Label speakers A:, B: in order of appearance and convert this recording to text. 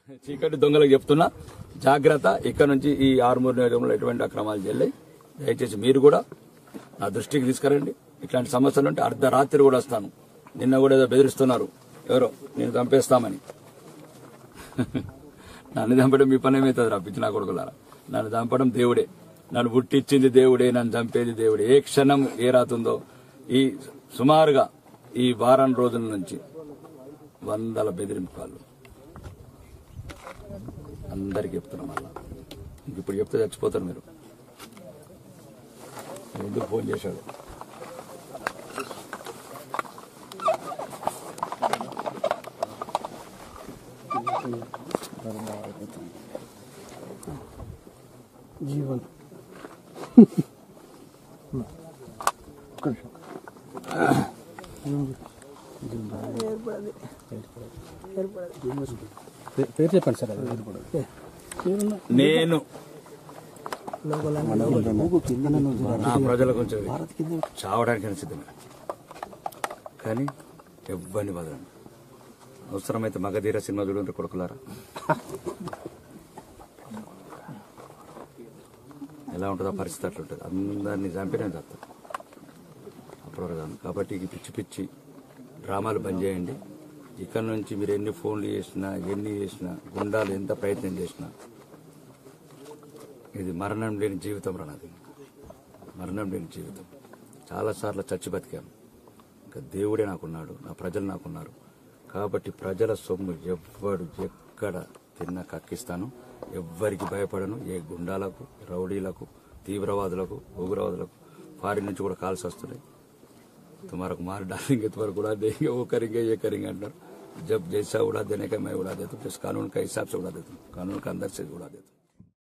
A: చీకటి దొంగలకు చెప్తున్నా జాగ్రత్త. ఇక్కడ నుంచి ఈ ఆర్మూర్ నియోజకవర్గంలో ఎటువంటి అక్రమాలు చెల్లాయి. దయచేసి మీరు కూడా నా దృష్టికి తీసుకురండి. ఇట్లాంటి సమస్యలు ఉంటే అర్ధరాత్రి కూడా వస్తాను. నిన్న కూడా ఏదో బెదిరిస్తున్నారు ఎవరో, నేను చంపేస్తామని. నన్ను చంపడం మీ పని ఏమవుతుంది? రప్పించి నా కొడుకులారా, నన్ను చంపడం దేవుడే, నన్ను పుట్టించింది దేవుడే, నన్ను చంపేది దేవుడే. ఏ క్షణం ఏ రాతుందో ఈ సుమారుగా ఈ వారం రోజుల నుంచి 100 బెదిరింపు కాళ్ళు అందరికి చెప్తున్నాం. మళ్ళా ఇప్పుడు చెప్తే చచ్చిపోతారు మీరు. ఎందుకు ఫోన్ చేశాడు?
B: జీవన్ పేరు చెప్పండి సార్.
A: నేను నా ప్రజల కొంచెం చావడానికి సిద్ధమే, కానీ ఎవ్వరిని వదలను. అవసరమైతే మగధీర సినిమా చూడండి కొడుకులారా, ఎలా ఉంటుందో పరిస్థితి అట్లుంటుంది. అందరినీ చంపి నేను చస్తాను అప్పటివరకు. కాబట్టి పిచ్చి పిచ్చి డ్రామాలు బంద్ చేయండి. ఇక్కడ నుంచి మీరు ఎన్ని ఫోన్లు చేసినా ఎన్ని చేసినా, గుండాలు ఎంత ప్రయత్నం చేసినా, ఇది మరణం లేని జీవితం రానది, మరణం లేని జీవితం. చాలాసార్లు చచ్చి బతికాను. ఇంకా దేవుడే నాకున్నాడు, నా ప్రజలు నాకున్నారు. కాబట్టి ప్రజల సొమ్ము ఎవ్వడు ఎక్కడ తిన్నా కక్కిస్తాను. ఎవ్వరికి భయపడను. ఏ గుండాలకు, రౌడీలకు, తీవ్రవాదులకు, ఉగ్రవాదులకు ఫారిన్ నుంచి కూడా కాల్స్ వస్తున్నాయి. तुम्हारा कुमार डालेंगे तुम्हारा उड़ा देंगे, वो करेंगे ये करेंगे अंदर। जब जैसा उड़ा देने का मैं उड़ा देता हूँ, जिस कानून का हिसाब से उड़ा देता हूँ, कानून का अंदर से उड़ा देता हूँ।